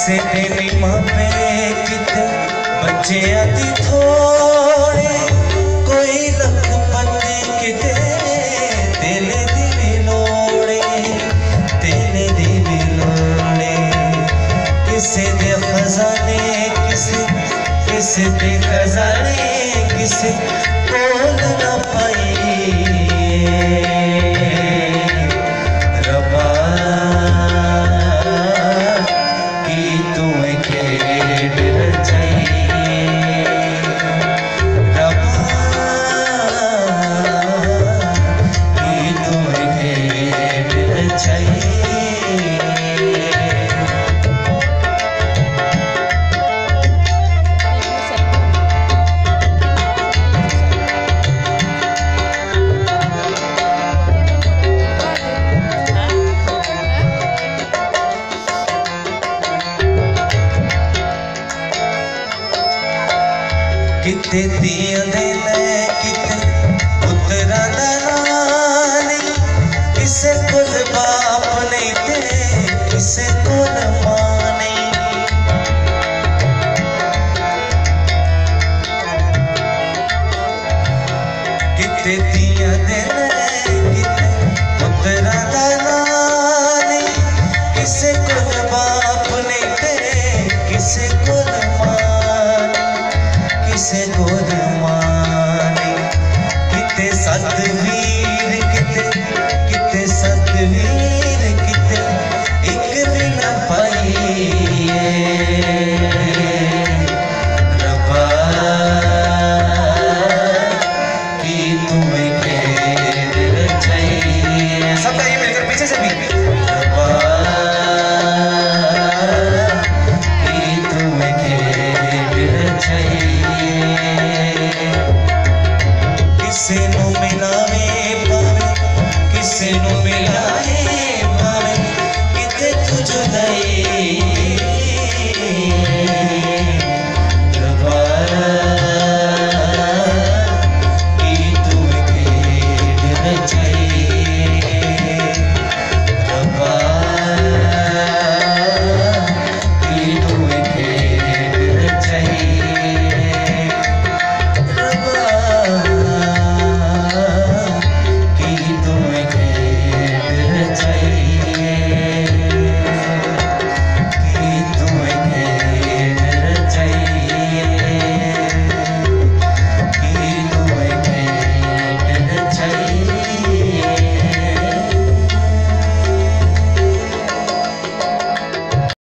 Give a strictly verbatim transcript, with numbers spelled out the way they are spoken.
किसे तेरी माँ पे किते बच्चे आती थोड़े, कोई लखपति किते तेले दी लोड़े, तेले दी लोड़े। किसे दे खजाने किसे किसे दे खजाने किसे बोल ना पाई रब्बा की तुम्हें खेड़ रचाई, रब्बा की तुम्हें खेड़ रचाई। किते दिया दे ले किते पुत्रा दा नानी, किसे कोल बाप नहीं ते किसे कोल मां नहीं। किते दिया दे ले किते पुत्रा दा नानी, किसे कोल बाप नहीं ते किसे कोल किसे गोद मानी। किते सतवीर किते किते सतवीर किते एक भी न पाई रब्बा की तुम्हें खेड़ रचाई। सब गाइए मिलकर पीछे से भी रब्बा की तुम्हें खेड़ रचाई। किसे नु मिलावे पावे किसे नु मिलाए